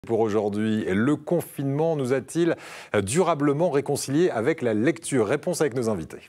Pour aujourd'hui, le confinement nous a-t-il durablement réconciliés avec la lecture? Réponse avec nos invités.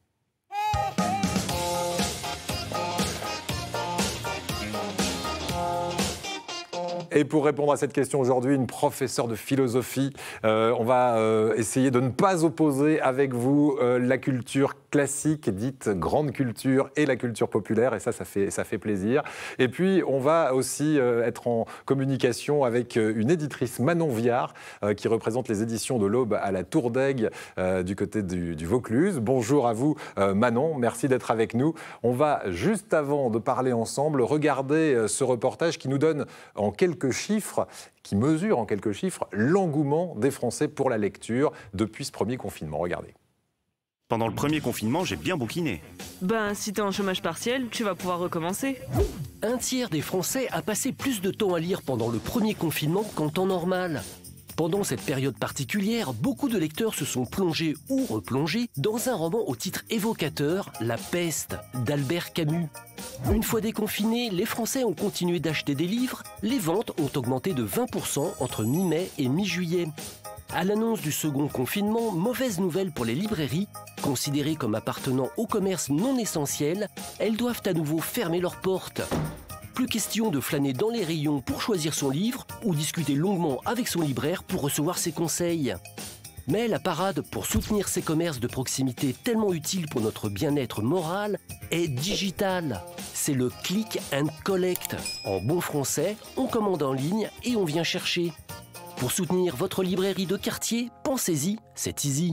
Et pour répondre à cette question aujourd'hui, une professeure de philosophie. On va essayer de ne pas opposer avec vous la culture classique, dite grande culture, et la culture populaire. Et ça fait plaisir. Et puis, on va aussi être en communication avec une éditrice, Manon Viard, qui représente les éditions de l'Aube à la Tour d'Aigle, du côté du Vaucluse. Bonjour à vous, Manon. Merci d'être avec nous. On va, juste avant de parler ensemble, regarder ce reportage qui nous donne en quelques chiffres, qui mesure en quelques chiffres l'engouement des Français pour la lecture depuis ce premier confinement. Regardez. Pendant le premier confinement, j'ai bien bouquiné. Ben, si t'es en chômage partiel, tu vas pouvoir recommencer. Un tiers des Français a passé plus de temps à lire pendant le premier confinement qu'en temps normal. Pendant cette période particulière, beaucoup de lecteurs se sont plongés ou replongés dans un roman au titre évocateur, La Peste, d'Albert Camus. Une fois déconfinés, les Français ont continué d'acheter des livres. Les ventes ont augmenté de 20% entre mi-mai et mi-juillet. À l'annonce du second confinement, mauvaise nouvelle pour les librairies. Considérées comme appartenant au commerce non essentiel, elles doivent à nouveau fermer leurs portes. Plus question de flâner dans les rayons pour choisir son livre ou discuter longuement avec son libraire pour recevoir ses conseils. Mais la parade pour soutenir ces commerces de proximité tellement utiles pour notre bien-être moral est digitale. C'est le click and collect. En bon français, on commande en ligne et on vient chercher. Pour soutenir votre librairie de quartier, pensez-y, c'est easy.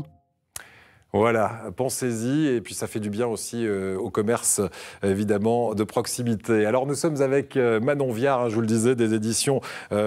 Voilà, pensez-y, et puis ça fait du bien aussi au commerce, évidemment, de proximité. Alors nous sommes avec Manon Viard, je vous le disais, des éditions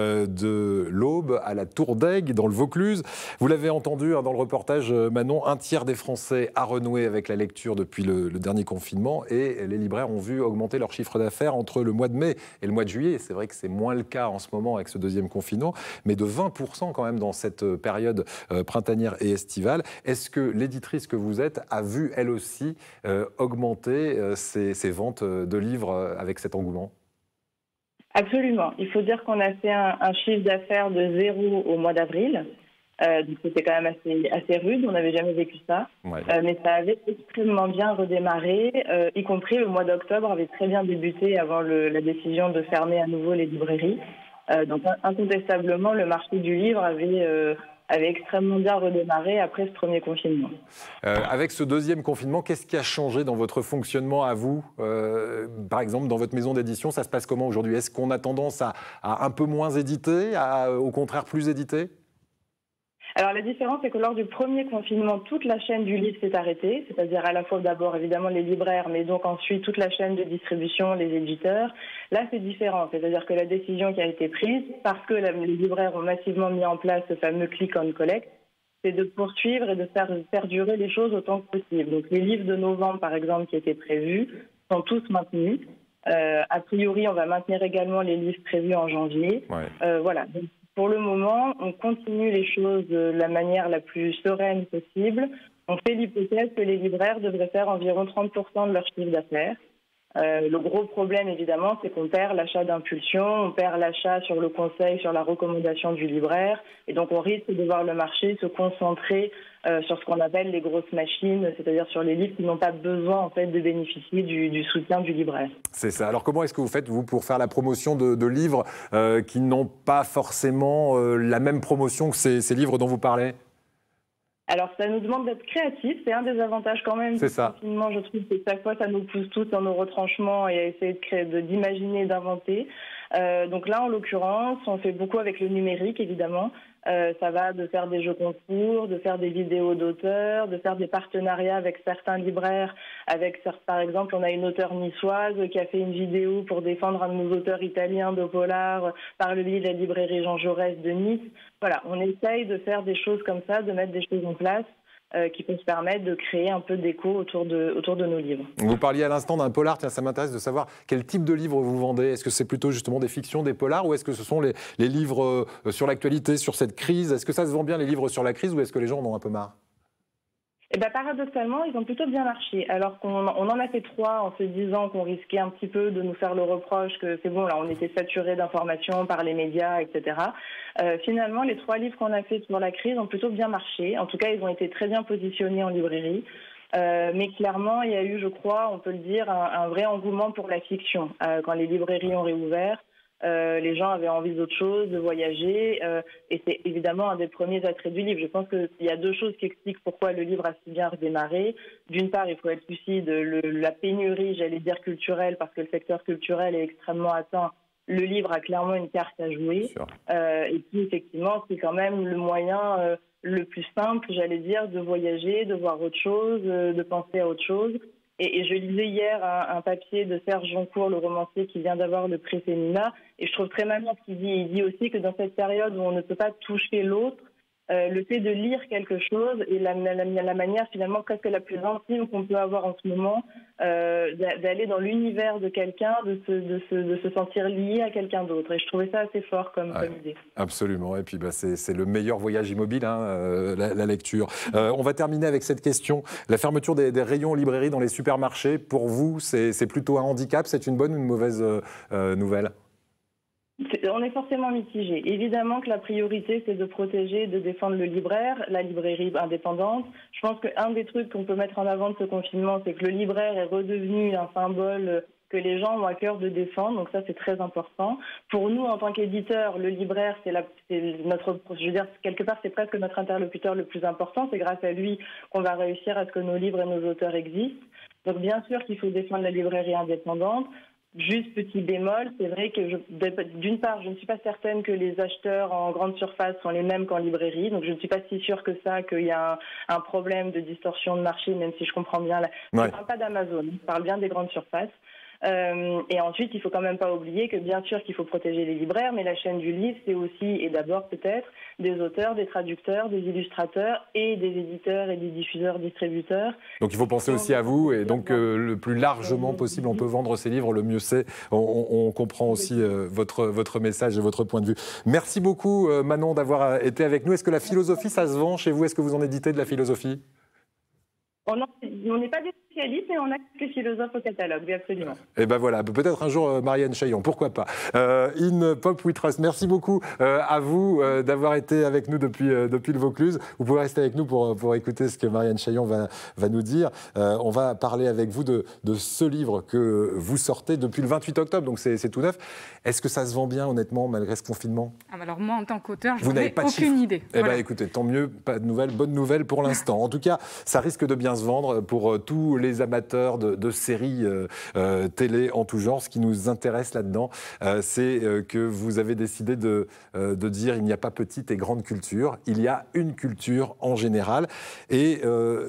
de l'Aube à la Tour d'Aigle, dans le Vaucluse. Vous l'avez entendu dans le reportage, Manon, un tiers des Français a renoué avec la lecture depuis le dernier confinement, et les libraires ont vu augmenter leur chiffre d'affaires entre le mois de mai et le mois de juillet. C'est vrai que c'est moins le cas en ce moment avec ce deuxième confinement, mais de 20% quand même dans cette période printanière et estivale. Est-ce que l'éditrice que vous êtes a vu, elle aussi, augmenter ses ventes de livres avec cet engouement? Absolument. Il faut dire qu'on a fait un chiffre d'affaires de 0 au mois d'avril. Donc c'était quand même assez rude, on n'avait jamais vécu ça. Ouais. Mais ça avait extrêmement bien redémarré, y compris le mois d'octobre avait très bien débuté avant la décision de fermer à nouveau les librairies. Donc incontestablement, le marché du livre avait extrêmement bien redémarré après ce premier confinement. Avec ce deuxième confinement, qu'est-ce qui a changé dans votre fonctionnement à vous? Par exemple, dans votre maison d'édition, ça se passe comment aujourd'hui? Est-ce qu'on a tendance à un peu moins éditer, au contraire plus éditer? Alors la différence, c'est que lors du premier confinement, toute la chaîne du livre s'est arrêtée, c'est-à-dire à la fois d'abord évidemment les libraires, mais donc ensuite toute la chaîne de distribution, les éditeurs. Là, c'est différent, c'est-à-dire que la décision qui a été prise, parce que les libraires ont massivement mis en place ce fameux click and collect, c'est de poursuivre et de faire perdurer les choses autant que possible. Donc les livres de novembre, par exemple, qui étaient prévus, sont tous maintenus. A priori, on va maintenir également les livres prévus en janvier. Ouais. Voilà. Donc, pour le moment, on continue les choses de la manière la plus sereine possible. On fait l'hypothèse que les libraires devraient faire environ 30% de leur chiffre d'affaires. Le gros problème, évidemment, c'est qu'on perd l'achat d'impulsion, on perd l'achat sur le conseil, sur la recommandation du libraire. Et donc, on risque de voir le marché se concentrer sur ce qu'on appelle les grosses machines, c'est-à-dire sur les livres qui n'ont pas besoin, en fait, de bénéficier du soutien du libraire. C'est ça. Alors, comment est-ce que vous faites, vous, pour faire la promotion de livres qui n'ont pas forcément la même promotion que ces livres dont vous parlez? Alors, ça nous demande d'être créatifs. C'est un des avantages quand même du confinement, je trouve, que chaque fois, ça nous pousse tous dans nos retranchements et à essayer d'imaginer et d'inventer. Donc là, en l'occurrence, on fait beaucoup avec le numérique, évidemment. Ça va de faire des jeux concours, de faire des vidéos d'auteurs, de faire des partenariats avec certains libraires. Par exemple, on a une auteure niçoise qui a fait une vidéo pour défendre un de nos auteurs italiens de polar par le biais de la librairie Jean Jaurès de Nice. Voilà, on essaye de faire des choses comme ça, de mettre des choses en place qui peuvent permettre de créer un peu d'écho autour de nos livres. Vous parliez à l'instant d'un polar, tiens, ça m'intéresse de savoir quel type de livre vous vendez. Est-ce que c'est plutôt justement des fictions, des polars, ou est-ce que ce sont les livres sur l'actualité, sur cette crise? Est-ce que ça se vend bien, les livres sur la crise, ou est-ce que les gens en ont un peu marre? Eh ben, paradoxalement, ils ont plutôt bien marché, alors qu'on en a fait 3 en se disant qu'on risquait un petit peu de nous faire le reproche que c'est bon, là, on était saturé d'informations par les médias, etc. Finalement, les 3 livres qu'on a fait sur la crise ont plutôt bien marché. En tout cas, ils ont été très bien positionnés en librairie. Mais clairement, il y a eu, je crois, on peut le dire, un vrai engouement pour la fiction. Quand les librairies ont réouvert, les gens avaient envie d'autre chose, de voyager, et c'est évidemment un des premiers attraits du livre. Je pense qu'il y a 2 choses qui expliquent pourquoi le livre a si bien redémarré. D'une part, il faut être lucide, la pénurie, j'allais dire culturelle, parce que le secteur culturel est extrêmement atteint. Le livre a clairement une carte à jouer. Et puis, effectivement, c'est quand même le moyen le plus simple, j'allais dire, de voyager, de voir autre chose, de penser à autre chose. Et je lisais hier un papier de Serge Joncourt, le romancier qui vient d'avoir le prix Fémina, et je trouve très malin ce qu'il dit. Il dit aussi que dans cette période où on ne peut pas toucher l'autre, le fait de lire quelque chose et la manière finalement presque la plus intime qu'on peut avoir en ce moment, d'aller dans l'univers de quelqu'un, de se sentir lié à quelqu'un d'autre. Et je trouvais ça assez fort comme idée. Absolument. Et puis c'est le meilleur voyage immobile, hein, la lecture. On va terminer avec cette question. La fermeture des rayons en librairie dans les supermarchés, pour vous, c'est plutôt un handicap? C'est une bonne ou une mauvaise nouvelle? On est forcément mitigé. Évidemment que la priorité, c'est de protéger, de défendre le libraire, la librairie indépendante. Je pense qu'un des trucs qu'on peut mettre en avant de ce confinement, c'est que le libraire est redevenu un symbole que les gens ont à cœur de défendre. Donc ça, c'est très important. Pour nous, en tant qu'éditeurs, le libraire, c'est notre, je veux dire, quelque part, c'est presque notre interlocuteur le plus important. C'est grâce à lui qu'on va réussir à ce que nos livres et nos auteurs existent. Donc bien sûr qu'il faut défendre la librairie indépendante. Juste petit bémol, c'est vrai que d'une part, je ne suis pas certaine que les acheteurs en grande surface sont les mêmes qu'en librairie, donc je ne suis pas si sûre que ça, qu'il y a un problème de distorsion de marché, même si je comprends bien. Je ne parle pas d'Amazon, je parle bien des grandes surfaces. Et ensuite, il faut quand même pas oublier que bien sûr qu'il faut protéger les libraires, mais la chaîne du livre, c'est aussi et d'abord peut-être des auteurs, des traducteurs, des illustrateurs et des éditeurs et des diffuseurs, distributeurs. Donc il faut penser aussi à vous, et donc le plus largement possible on peut vendre ces livres, le mieux c'est. On comprend aussi votre message et votre point de vue. Merci beaucoup Manon d'avoir été avec nous. Est-ce que la philosophie, ça se vend chez vous? Est-ce que vous en éditez de la philosophie? On n'est pas des spécialistes, mais on a quelques philosophes au catalogue, oui, absolument. Et ben voilà, peut-être un jour Marianne Chaillon, pourquoi pas. In Pop We Trust, merci beaucoup à vous d'avoir été avec nous depuis le Vaucluse. Vous pouvez rester avec nous pour écouter ce que Marianne Chaillon va nous dire. On va parler avec vous de ce livre que vous sortez depuis le 28 octobre, donc c'est tout neuf. Est-ce que ça se vend bien, honnêtement, malgré ce confinement? Alors moi, en tant qu'auteur, je n'ai aucune idée. Eh bien écoutez, tant mieux, pas de nouvelles, bonne nouvelle pour l'instant. En tout cas, ça risque de bien se vendre pour tous les amateurs de séries télé en tout genre. Ce qui nous intéresse là-dedans, c'est que vous avez décidé de dire il n'y a pas petite et grande culture, il y a une culture en général. Et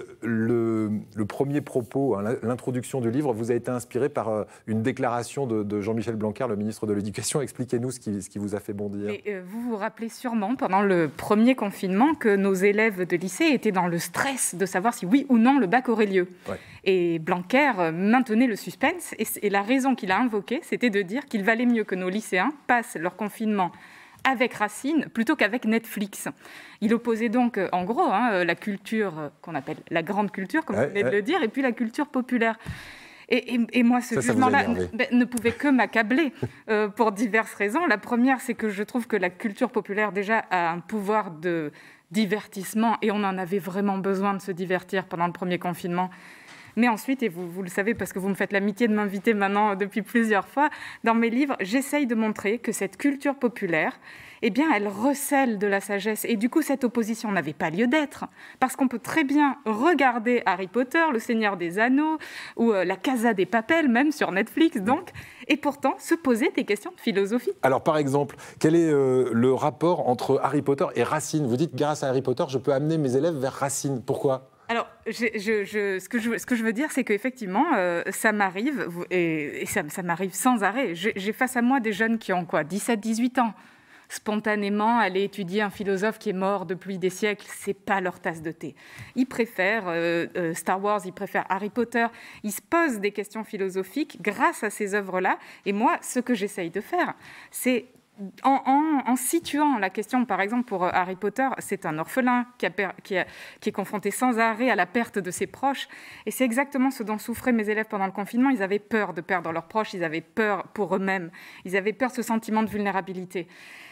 le premier propos, hein, l'introduction du livre, vous a été inspiré par une déclaration de Jean-Michel Blanquer, le ministre de l'Éducation. Expliquez-nous ce qui vous a fait bondir. Vous vous rappelez sûrement, pendant le premier confinement, que nos élèves de lycée étaient dans le stress de savoir si oui ou non le bac aurait lieu. Ouais. Et Blanquer maintenait le suspense, et la raison qu'il a invoquée, c'était de dire qu'il valait mieux que nos lycéens passent leur confinement avec Racine plutôt qu'avec Netflix. Il opposait donc, en gros, la culture qu'on appelle la grande culture, comme vous venez de le dire, et puis la culture populaire. Et moi, ce jugement-là ne pouvait que m'accabler pour diverses raisons. La première, c'est que je trouve que la culture populaire, déjà, a un pouvoir de divertissement, et on en avait vraiment besoin de se divertir pendant le premier confinement. Mais ensuite, et vous le savez parce que vous me faites l'amitié de m'inviter maintenant depuis plusieurs fois, dans mes livres, j'essaye de montrer que cette culture populaire, eh bien, elle recèle de la sagesse. Et du coup, cette opposition n'avait pas lieu d'être. Parce qu'on peut très bien regarder Harry Potter, Le Seigneur des Anneaux, ou La Casa des Papel, même sur Netflix, donc, et pourtant se poser des questions de philosophie. Alors, par exemple, quel est le rapport entre Harry Potter et Racine? Vous dites, grâce à Harry Potter, je peux amener mes élèves vers Racine. Pourquoi? Alors, ce que je veux dire, c'est qu'effectivement, ça m'arrive, et ça m'arrive sans arrêt. J'ai face à moi des jeunes qui ont 17-18 ans. Spontanément, aller étudier un philosophe qui est mort depuis des siècles, c'est pas leur tasse de thé. Ils préfèrent Star Wars, ils préfèrent Harry Potter. Ils se posent des questions philosophiques grâce à ces œuvres-là. Et moi, ce que j'essaye de faire, c'est en situant la question, par exemple, pour Harry Potter, c'est un orphelin qui est confronté sans arrêt à la perte de ses proches. Et c'est exactement ce dont souffraient mes élèves pendant le confinement. Ils avaient peur de perdre leurs proches, ils avaient peur pour eux-mêmes, ils avaient peur de ce sentiment de vulnérabilité.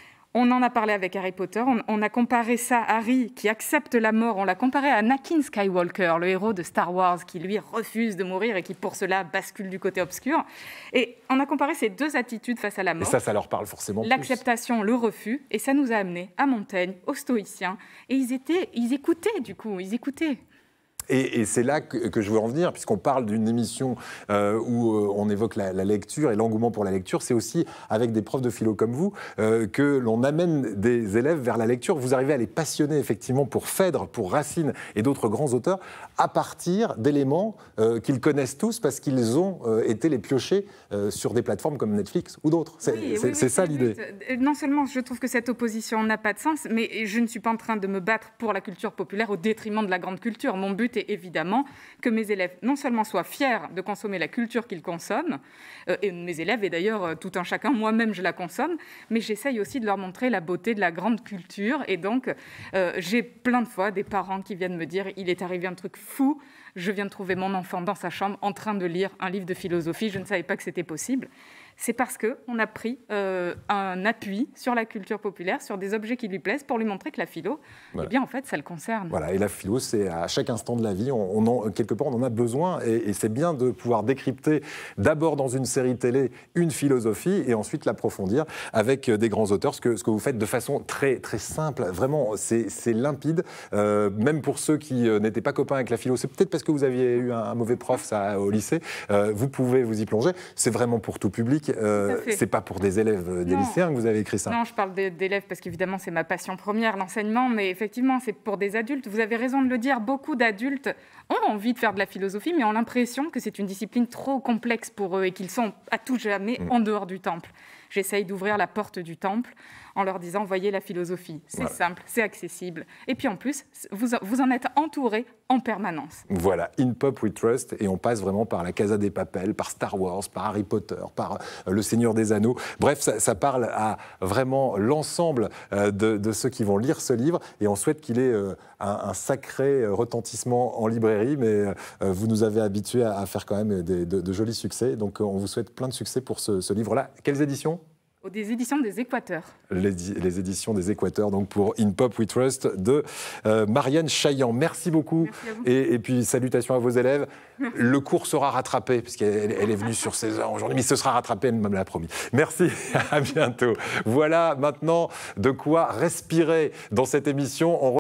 On en a parlé avec Harry Potter, on a comparé ça à Harry qui accepte la mort, on l'a comparé à Anakin Skywalker, le héros de Star Wars, qui lui refuse de mourir et qui pour cela bascule du côté obscur. Et on a comparé ces deux attitudes face à la mort. Et ça leur parle forcément plus. L'acceptation, le refus, et ça nous a amenés à Montaigne, aux stoïciens, et ils écoutaient du coup, ils écoutaient. Et c'est là que je veux en venir, puisqu'on parle d'une émission où on évoque la lecture et l'engouement pour la lecture. C'est aussi avec des profs de philo comme vous que l'on amène des élèves vers la lecture. Vous arrivez à les passionner effectivement pour Phèdre, pour Racine et d'autres grands auteurs à partir d'éléments qu'ils connaissent tous parce qu'ils ont été les piocher sur des plateformes comme Netflix ou d'autres. C'est ça l'idée. Non seulement je trouve que cette opposition n'a pas de sens, mais je ne suis pas en train de me battre pour la culture populaire au détriment de la grande culture. Mon but est évidemment que mes élèves non seulement soient fiers de consommer la culture qu'ils consomment, et mes élèves, et d'ailleurs tout un chacun, moi-même je la consomme, mais j'essaye aussi de leur montrer la beauté de la grande culture. Et donc j'ai plein de fois des parents qui viennent me dire « il est arrivé un truc fou, je viens de trouver mon enfant dans sa chambre en train de lire un livre de philosophie, je ne savais pas que c'était possible ». C'est parce qu'on a pris un appui sur la culture populaire, sur des objets qui lui plaisent, pour lui montrer que la philo, eh bien, en fait, ça le concerne. Voilà, et la philo, c'est à chaque instant de la vie, quelque part, on en a besoin, et c'est bien de pouvoir décrypter d'abord dans une série télé une philosophie, et ensuite l'approfondir avec des grands auteurs, ce que vous faites de façon très, très simple, vraiment, c'est limpide, même pour ceux qui n'étaient pas copains avec la philo, c'est peut-être parce que vous aviez eu un mauvais prof ça, au lycée, vous pouvez vous y plonger, c'est vraiment pour tout public. C'est pas pour des élèves, des lycéens que vous avez écrit ça. Non, je parle d'élèves parce qu'évidemment c'est ma passion première, l'enseignement, mais effectivement c'est pour des adultes. Vous avez raison de le dire, beaucoup d'adultes ont envie de faire de la philosophie, mais ont l'impression que c'est une discipline trop complexe pour eux et qu'ils sont à tout jamais en dehors du temple. J'essaye d'ouvrir la porte du temple en leur disant, voyez la philosophie, c'est simple, c'est accessible. Et puis en plus, vous en êtes entouré en permanence. Voilà, In Pop We Trust, et on passe vraiment par la Casa des Papel, par Star Wars, par Harry Potter, par Le Seigneur des Anneaux. Bref, ça parle à vraiment l'ensemble de ceux qui vont lire ce livre, et on souhaite qu'il ait un sacré retentissement en librairie, mais vous nous avez habitués à faire quand même de jolis succès, donc on vous souhaite plein de succès pour ce livre-là. Quelles éditions ? Des éditions des Équateurs. Les éditions des Équateurs, donc pour In Pop We Trust de Marianne Chaillan. Merci beaucoup. Merci à vous. Et puis salutations à vos élèves. Le cours sera rattrapé, puisqu'elle est venue sur 16 heures aujourd'hui, mais ce sera rattrapé, elle me l'a promis. Merci, à bientôt. Voilà maintenant de quoi respirer dans cette émission.